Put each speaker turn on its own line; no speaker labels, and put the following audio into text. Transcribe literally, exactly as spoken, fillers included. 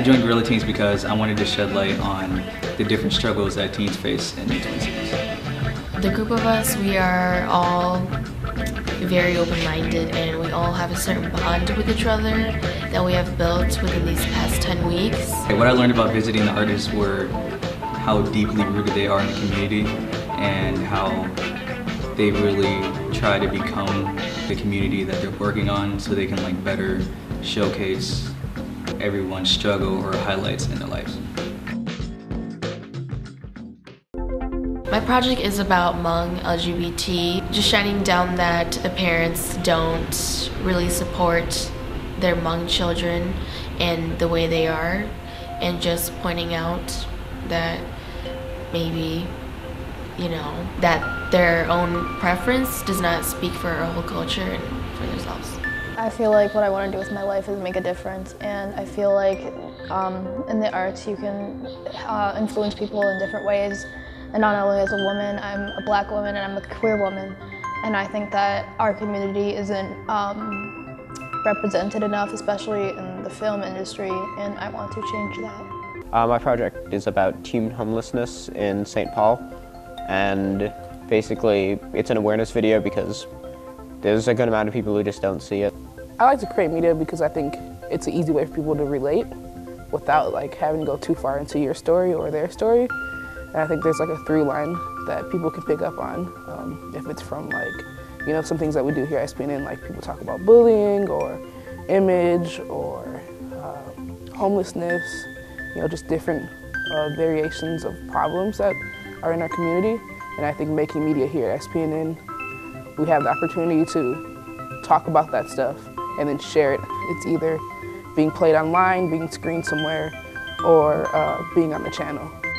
I joined Guerrilla Teens because I wanted to shed light on the different struggles that teens face in the Twin Cities.
The group of us, we are all very open-minded, and we all have a certain bond with each other that we have built within these past ten weeks.
What I learned about visiting the artists were how deeply rooted they are in the community and how they really try to become the community that they're working on so they can like better showcase everyone's struggle or highlights in their lives.
My project is about Hmong L G B T, just shining down that the parents don't really support their Hmong children and the way they are, and just pointing out that maybe, you know, that their own preference does not speak for our whole culture and for themselves.
I feel like what I want to do with my life is make a difference, and I feel like um, in the arts you can uh, influence people in different ways. And not only as a woman, I'm a black woman and I'm a queer woman, and I think that our community isn't um, represented enough, especially in the film industry, and I want to change that.
Uh, my project is about teen homelessness in Saint Paul, and basically it's an awareness video because there's a good amount of people who just don't see it.
I like to create media because I think it's an easy way for people to relate without like having to go too far into your story or their story. And I think there's like a through line that people can pick up on um, if it's from like, you know, some things that we do here at S P N N, like people talk about bullying or image or uh, homelessness, you know, just different uh, variations of problems that are in our community. And I think making media here at S P N N, we have the opportunity to talk about that stuff and then share it. It's either being played online, being screened somewhere, or uh, being on the channel.